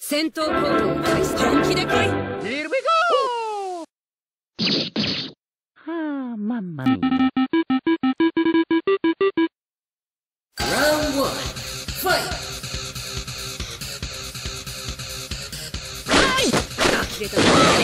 戦闘行動を開始。本気で来い。 Here we go! はあ、ママミー。 Round 1 Fight! はい。呆れた。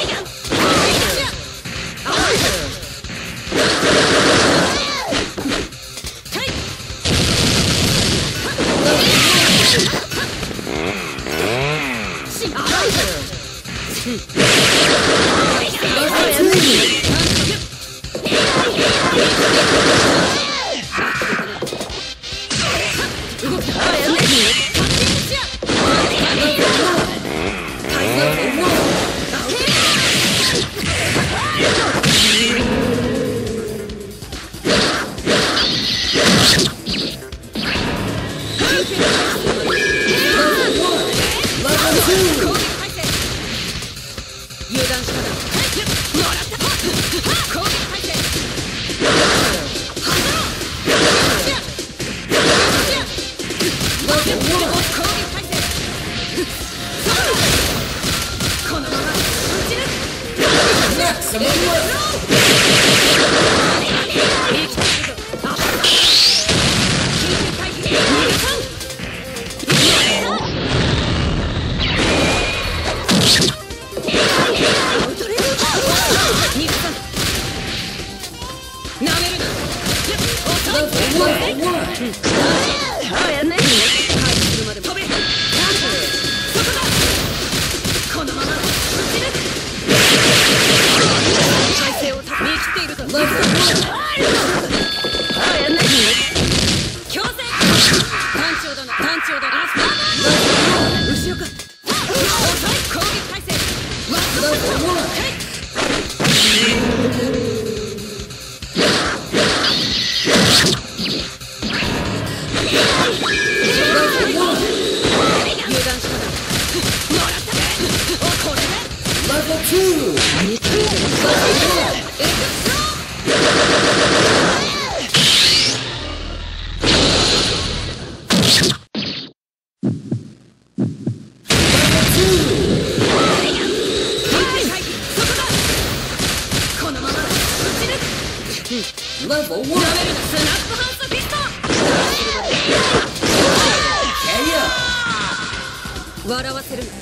笑わせるな。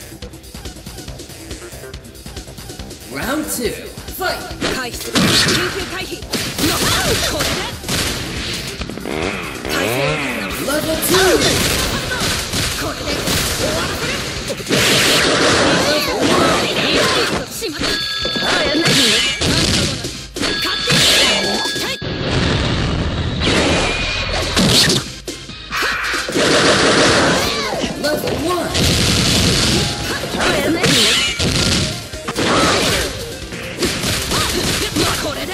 Round 2 Fight! 回避する。緊急回避。これで体勢を立て直す。 Level 2! これで終わらせる。しまった。やんない。勝手に。 Level 1! これで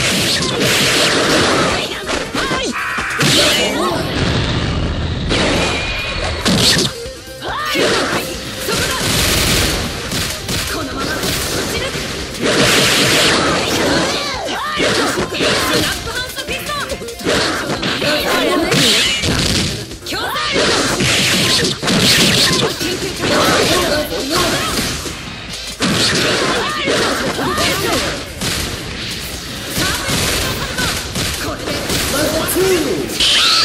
このまま落ちる。スナップハンスピスト強制これで Level 2!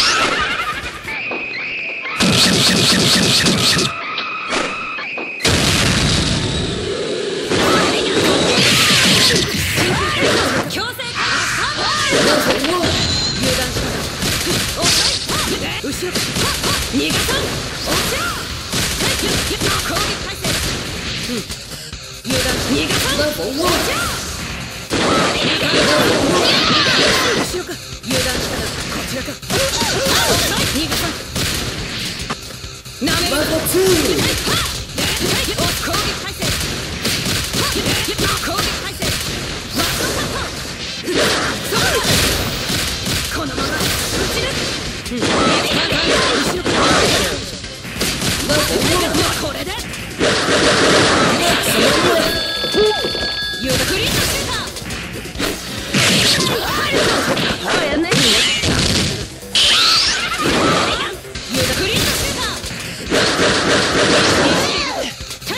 強制後ろ逃がさん。落ちろ。攻撃態勢。油断逃がさん。落ちろ。後ろか。油断したらこちらか。逃がさん。なめるな。攻撃態勢。攻撃態勢。このまま落ちる。これでユダクリットシューター。やんない。ユダクリットシューター。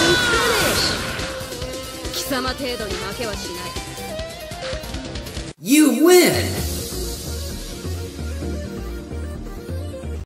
貴様程度に負けはしない。 You win!